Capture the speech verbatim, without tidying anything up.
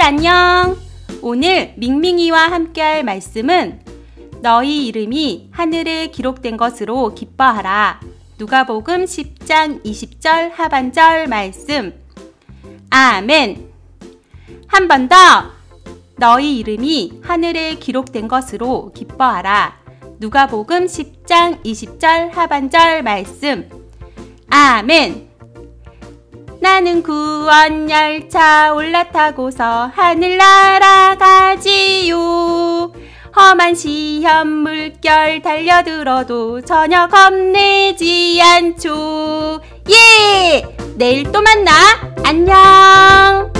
친구들 안녕! 오늘 밍밍이와 함께할 말씀은 너희 이름이 하늘에 기록된 것으로 기뻐하라. 누가복음 십 장 이십 절 하반절 말씀. 아멘. 한 번 더. 너희 이름이 하늘에 기록된 것으로 기뻐하라. 누가복음 십 장 이십 절 하반절 말씀. 아멘. 나는 구원 열차 올라타고서 하늘 날아가지요. 험한 시험 물결 달려들어도 전혀 겁내지 않죠. 예! 내일 또 만나. 안녕.